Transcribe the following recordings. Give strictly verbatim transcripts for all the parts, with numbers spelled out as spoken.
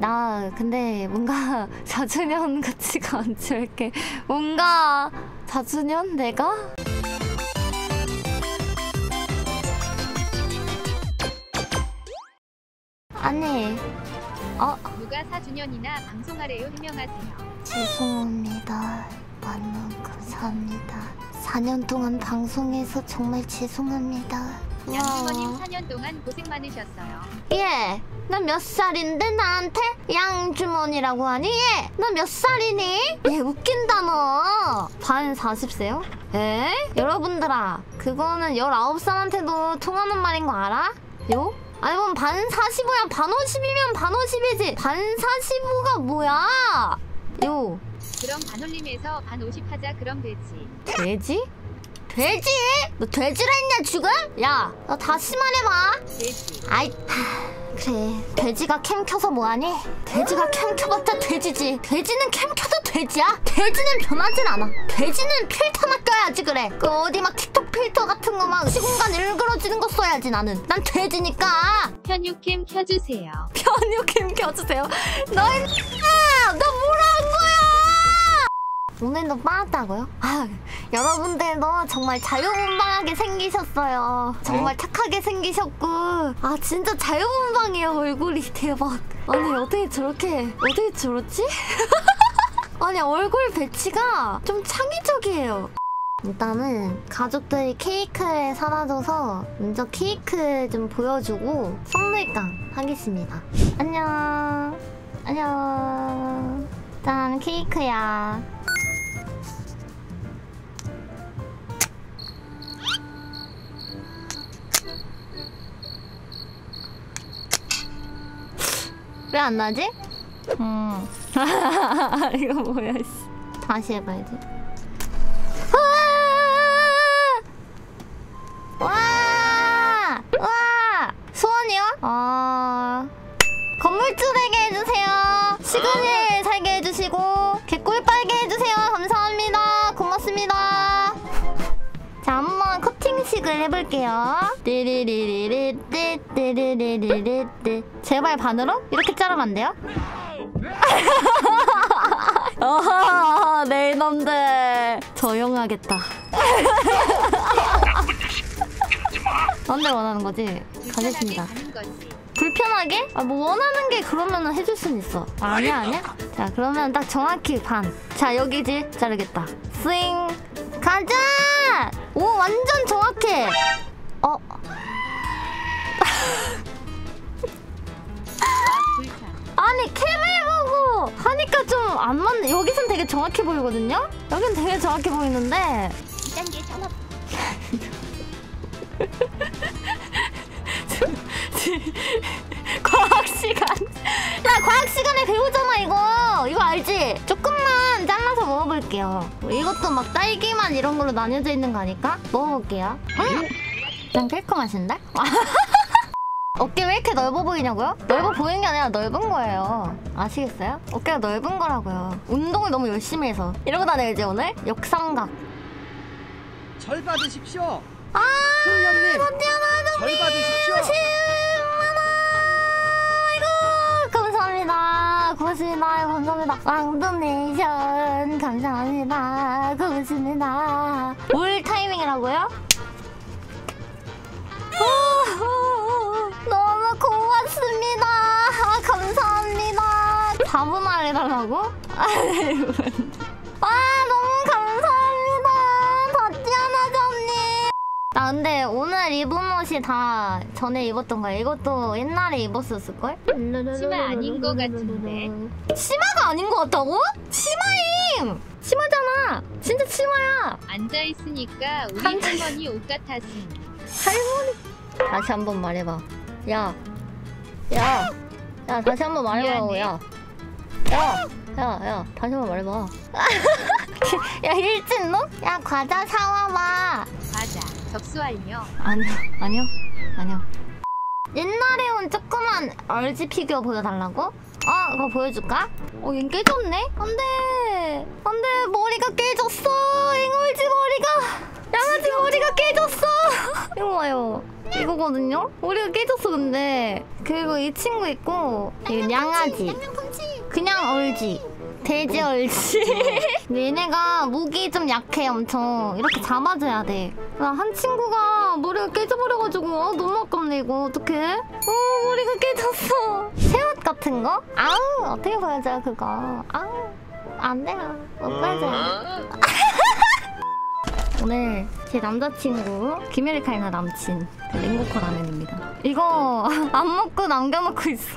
나 근데 뭔가 사 주년 같지가 않지. 이렇게 뭔가 사 주년 내가? 아니 어? 누가 사 주년이나 방송하래요. 해명하세요. 죄송합니다. 만원 감사합니다. 사 년 동안 방송해서 정말 죄송합니다. 양주머님 사 년 동안 고생 많으셨어요. 예, 나 몇 살인데 나한테 양주머니라고 하니? 예, 너 몇 살이니? 예, 웃긴다 너. 반 사십 세요? 에? 여러분들아, 그거는 열아홉 살한테도 통하는 말인 거 알아? 요? 아니 뭐 반 사십오야. 반 오십이면 반 오십이지. 반 사십오가 뭐야? 요. 그럼 반올림에서 반 오십 하자. 그럼 되지. 돼지? 돼지? 너 돼지라 했냐 지금? 야, 너 다시 말해봐. 돼지. 아이, 하, 그래. 돼지가 캠 켜서 뭐하니? 돼지가 캠 켜봤자 돼지지. 돼지는 캠 켜도 돼지야? 돼지는 변하진 않아. 돼지는 필터만 껴야지 그래. 그 어디 막 틱톡 필터 같은 거 막 시공간 일그러지는 거 써야지 나는. 난 돼지니까. 편육캠 켜주세요. 편육캠 켜주세요. 너희 아, 너 뭐라 한 거야? 오늘도 빠졌다고요? 아, 여러분들도 정말 자유분방하게 생기셨어요. 정말 착하게 생기셨고, 아 진짜 자유분방해요. 얼굴이 대박. 아니 어떻게 저렇게 어떻게 저렇지? 아니 얼굴 배치가 좀 창의적이에요. 일단은 가족들이 케이크를 사다 줘서 먼저 케이크 좀 보여주고 선물깡 하겠습니다. 안녕. 안녕. 짠, 케이크야. 왜 안 나지? 음. 이거 뭐야, 씨. 다시 해봐야지. 와! 와! 소원이요? 어... 건물주되게 해주세요. 시그니엘 살게 해주시고 개꿀 빨게 해주세요. 감사합니다. 고맙습니다. 자, 한번 커팅식을 해볼게요. 띠리리리리띠 띠리리리리띠. 제발 반으로? 이렇게 자르면 안 돼요? 어허, 내 이놈들 조용하겠다. 뭔데 원하는 거지? 가겠습니다. 불편하게? 아, 뭐 원하는 게 그러면 해줄 순 있어. 아, 아니야 아니야? 자, 그러면 딱 정확히 반. 자, 여기지? 자르겠다. 스윙 가자! 오, 완전 정확해. 어? 아니 캠을 보고 하니까 좀 안 맞네. 여기선 되게 정확해 보이거든요? 여긴 되게 정확해 보이는데 이 단계 전업. 과학 시간. 야, 과학 시간에 배우잖아 이거. 이거 알지? 조금만 잘라서 먹어볼게요. 이것도 막 딸기만 이런 걸로 나뉘어져 있는 거 아닐까? 먹어볼게요. 음? 그냥 캘커 맛인데? 어깨 왜 이렇게 넓어 보이냐고요? 넓어 보이는 게 아니라 넓은 거예요. 아시겠어요? 어깨가 넓은 거라고요. 운동을 너무 열심히 해서. 이러고 다녀야지 오늘? 역삼각. 절 받으십시오. 아, 형님, 절 받으십시오. 십만 원. 아이고, 감사합니다. 고맙습니다. 감사합니다. 왕도네이션 감사합니다. 고맙습니다. 올 타이밍이라고요? 너무 고맙습니다. 아, 감사합니다. 다분할 해달라고? 아, 너무 감사합니다. 다티아나자님. 나 근데 오늘 입은 옷이 다 전에 입었던 거야. 이것도 옛날에 입었었을걸? 치마 아닌 거 같은데. 치마가 아닌 거 같다고? 치마임! 치마잖아. 진짜 치마야. 앉아있으니까 우리 앉아- 할머니 옷 같았음. 할머니. 다시 한번 말해봐. 야. 야. 야, 다시 한번 말해봐. 미안해. 야. 야. 야, 야. 다시 한번 말해봐. 야, 일진놈? 야, 과자 사와봐. 과자. 접수 완료. 아니요. 아니요. 아니요. 옛날에 온 조그만 알지 피규어 보여달라고? 어, 그거 보여줄까? 어, 얜 깨졌네? 안 돼. 안 돼. 머리가 깨졌어. 잉얼지 머리가. 양아지 머리가 깨졌어. 이거 봐요. 이거거든요? 머리가 깨졌어 근데. 그리고 이 친구 있고 이 양아지 그냥 얼지 돼지 얼지. 근데 얘네가 목이 좀 약해. 엄청 이렇게 잡아줘야 돼. 나 한 친구가 머리가 깨져버려가지고 아, 너무 아깝네 이거. 어떡해? 어 머리가 깨졌어. 새옷 같은 거? 아우 어떻게 보여줘요 그거. 아우 안 돼요. 못 보여줘요. 오늘 제 남자친구 김혜리카이나 남친 그 랭고코 라면입니다. 이거 안 먹고 남겨놓고 있어.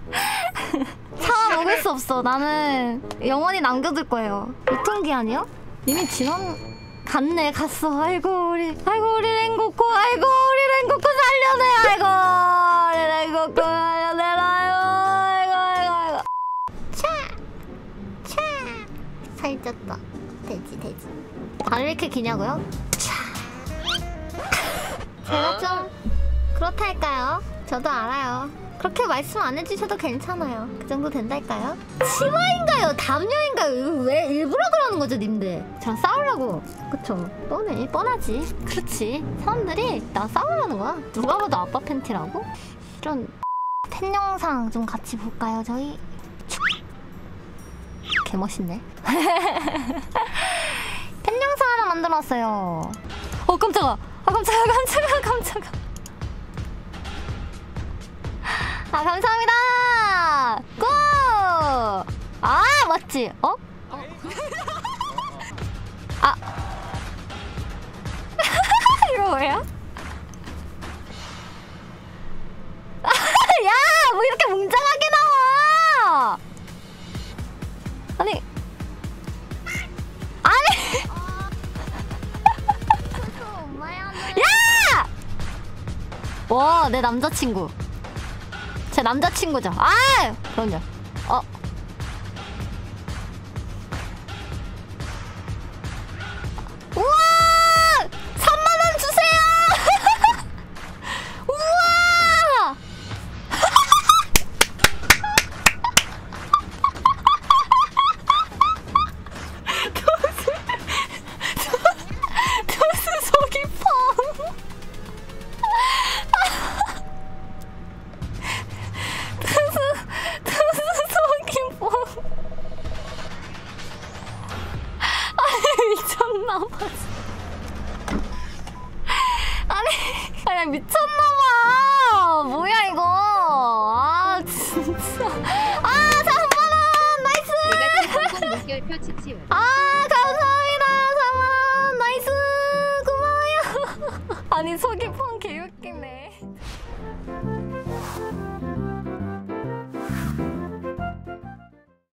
사 먹을 수 없어. 나는 영원히 남겨둘 거예요. 유통기한이요? 이미 지난 갔네. 갔어. 아이고 우리 아이고 우리 랭고코 아이고 우리 랭고코 살려내. 아이고 우리 랭고코 살려내라요. 아이고 아이고 아이고. 차! 차! 살쪘다. 돼지 돼지. 발을 이렇게 기냐고요? 차. 제가 좀 그렇달까요? 저도 알아요. 그렇게 말씀 안 해주셔도 괜찮아요. 그 정도 된달까요? 치마인가요? 담요인가요? 이거 왜 일부러 그러는 거죠, 님들? 저랑 싸우려고. 그쵸? 뻔해. 뻔하지. 그렇지. 사람들이 나 싸우려는 거야. 누가 봐도 아빠 팬티라고? 이런 팬 영상 좀 같이 볼까요, 저희? 개멋있네. 팬 영상 하나 만들었어요. 어 깜짝아. 아 깜짝아 깜짝아 깜짝아. 아 감사합니다. 고! 아 맞지? 어? 아 이거 뭐야? 야! 뭐 이렇게 뭉장하게 나와! 아니 아니 야! 와, 내 남자친구. 제 남자친구죠. 아! 그럼요. 어. 우와! 삼만 원 주세요! 우와! 도수, 도수 속이 펑! 미쳤나봐. 아니, 그냥 미쳤나봐. 뭐야 이거. 아 진짜. 아 삼만 원 나이스. 내가 좀 성공 물결표 치치운. 아